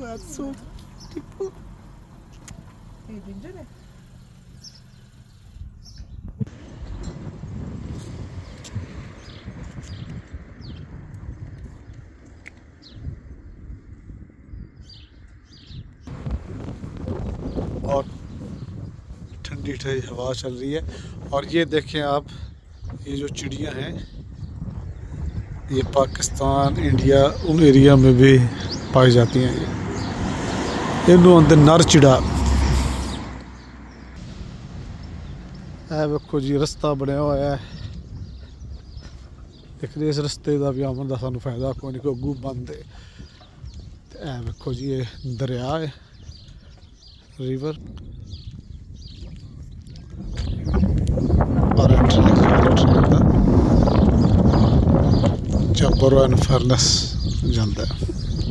that's so beautiful. Hey, ginger है? और ठंडी ठंडी हवा चल रही है। और ये देखें आप, ये जो चिड़िया हैं ये पाकिस्तान इंडिया उन एरिया में भी पाई जाती हैं। इन्हों अंदर नर चिड़ा है। देखो जी रास्ता बनया हुआ है, लेकिन इस रस्ते का भी आमन का सानू फायदा कोई नहीं, अगू बंद है। देखो जी ये दरिया है, रिवर और जबर एंड फर्नेस जाता है।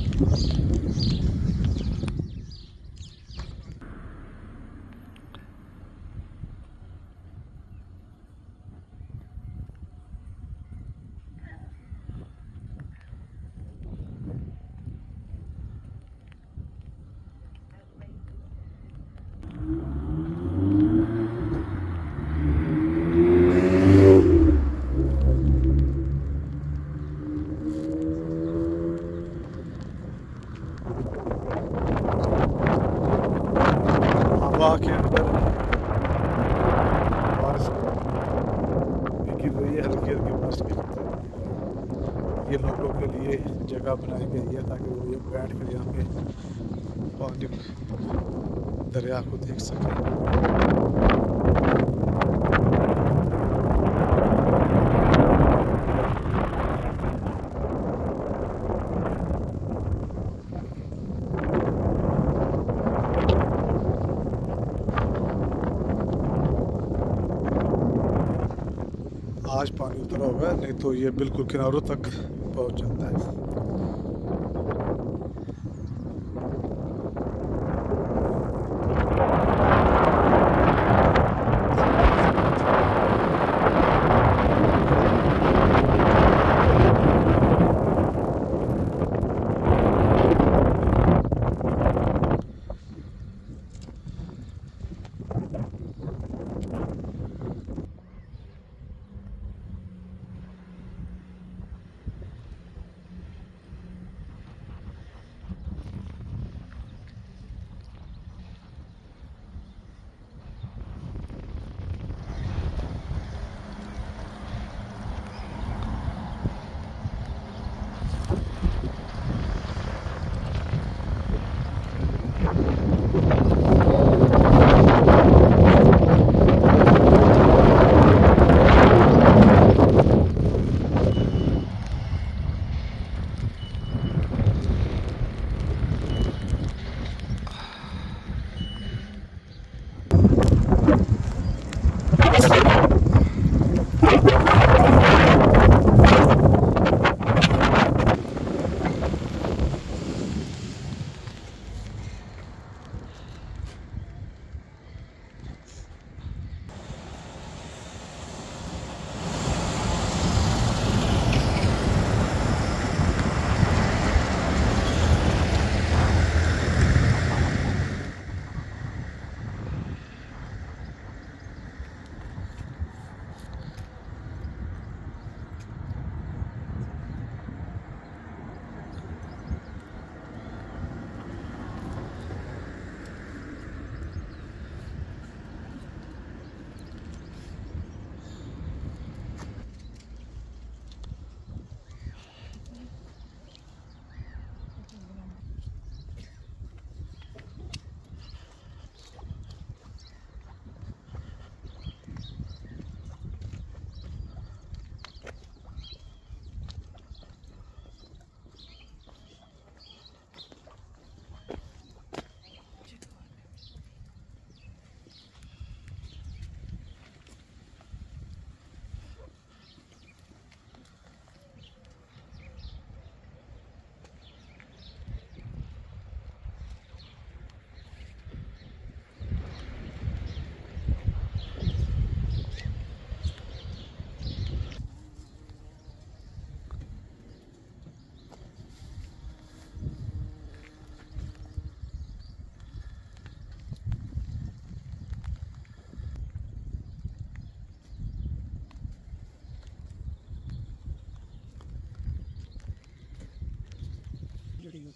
हवा के अंदर बारिश गिर रही है, हल्की हल्की बारिश गिरती है। ये लोगों के लिए जगह बनाई गई है ताकि वो ये बैठ कर यहाँ पे पानी दरिया को देख सकें। आज पानी उतरा होगा, नहीं तो ये बिल्कुल किनारों तक पहुंच जाता है।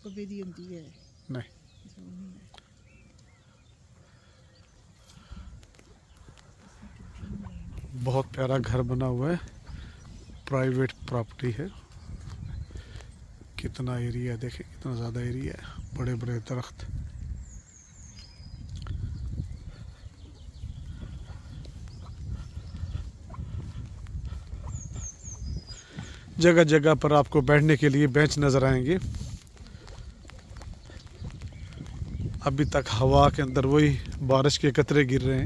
कभी दी होती है नहीं। बहुत प्यारा घर बना हुआ है, प्राइवेट प्रॉपर्टी है। कितना एरिया देखें, कितना ज़्यादा एरिया है, बड़े बड़े दरख्त। जगह जगह पर आपको बैठने के लिए बेंच नज़र आएंगे। अभी तक हवा के अंदर वही बारिश के कतरे गिर रहे हैं।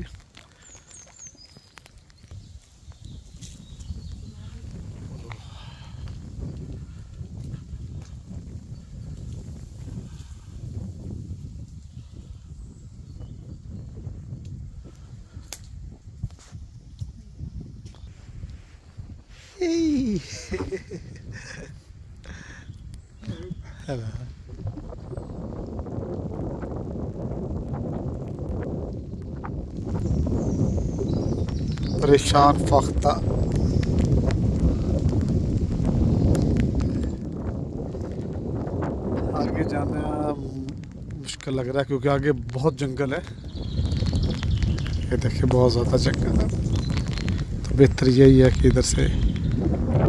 Hello. परेशान फख्ता। आगे जाना मुश्किल लग रहा है क्योंकि आगे बहुत जंगल है। ये देखिए बहुत ज़्यादा जंगल है, तो बेहतर यही है कि इधर से